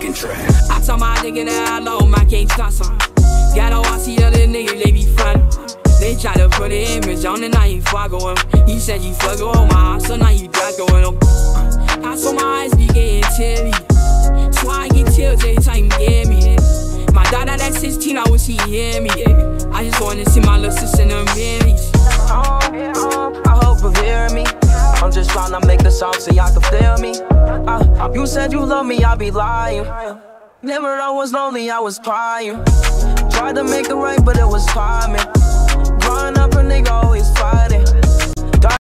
fucking track. I told my nigga that I love my case son. Gotta watch the other niggas, they be fun. They try to put an image on the night he fuckin' with him. He said you fuckin' with my house, so now you duckin' with him. I saw my eyes be getting teary, so I get tears every time he get me. My dad at 16, I wish he hear me. I just wanna see my little sister in them babies. I hope you hear me. I'm just tryna make the song so y'all can feel me. You said you love me, I be lying. Never I was lonely, I was crying. Tried to make it right, but it was timing. Growing up, a nigga always fighting.